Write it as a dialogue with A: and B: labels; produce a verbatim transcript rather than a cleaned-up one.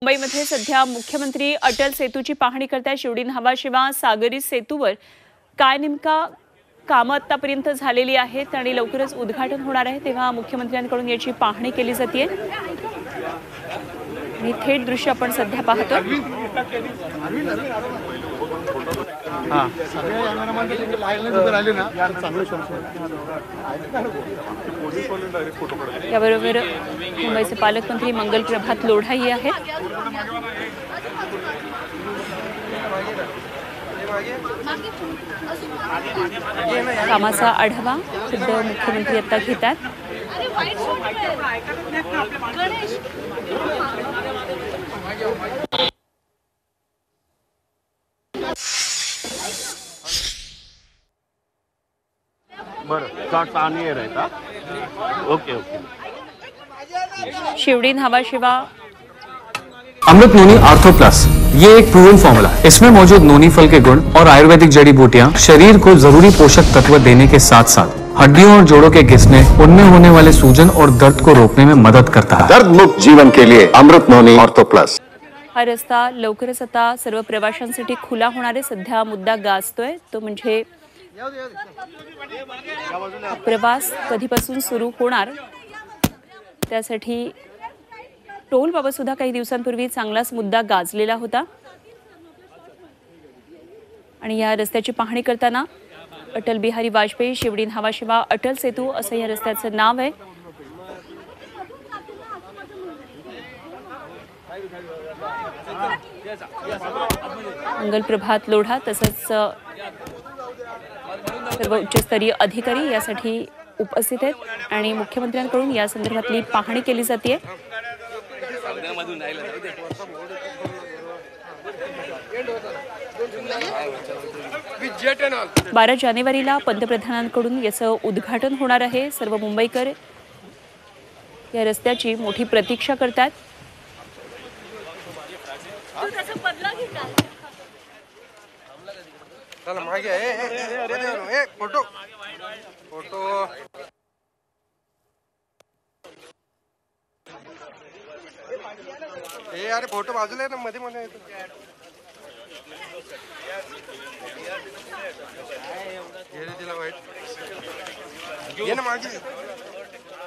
A: मुंबईमध्ये सध्या मुख्यमंत्री अटल सेतूची पाहणी करताय। शिवडी न्हावा सागरी सेतूवर काय नेमका कामं आतापर्यंत झालेली आहेत आणि लवकरच उद्घाटन होणार आहे, तेव्हा मुख्यमंत्र्यांकडून याची पाहणी केली जाते। आणि थेट दृश्य आपण सध्या पाहतो।
B: हां सगळे कॅमेरामॅन तिथे लाईनला उभे राहिले ना यार चांगले शॉट्स
A: याबरोबर मुंबईचे पालकमंत्री मंगल प्रभात लोढाही आहेत। कामाचा आढावा खुद्द मुख्यमंत्री आता घेतात।
B: बरं शॉट्स ऑन एयर आहे का? Okay okay.
A: Shivdi Nhava
C: Amrut noni ortho plus ये एक प्रूवन फॉर्मूला है। इसमें मौजूद नोनी फल के गुण और आयुर्वेदिक जड़ी बूटियां शरीर को जरूरी पोषक तत्व देने के साथ साथ हड्डियों और जोड़ों के घिसने, उनमें होने वाले सूजन और दर्द को रोकने में मदद करता है।
D: दर्द मुक्त जीवन के लिए अमृत नोनी आर्थो प्लस।
A: हा रस्ता लवकरच आता सर्व प्रवाशांसाठी खुला होणार आहे। सध्या मुद्दा गाजतोय तो म्हणजे प्रवास कधीपासून सुरू होणार, त्यासाठी टोल बाबत सुद्धा काही दिवसांपूर्वी चांगलाच मुद्दा गाजलेला होता। आणि या रस्त्याची पाहणी करताना अटल बिहारी वाजपेयी शिवडी न्हावा अटल सेतू असं या रस्त्याचं नाव आहे। मंगल प्रभात लोढा तसंच सर्व उच्चस्तरीय अधिकारी यासाठी उपस्थित आहेत आणि मुख्यमंत्र्यांकडून या संदर्भातली पाहणी केली जाते। बारा जानेवारीला पंतप्रधानांकडून याचं उद्घाटन होणार आहे। सर्व मुंबईकर या रस्त्याची मोठी प्रतीक्षा करतात।
E: चला मागे ए ए ए फोटो फोटो ए अरे फोटो बाजूला आहे ना, मध्ये मध्ये येतो। ये तिला वाईट ये ना मागे।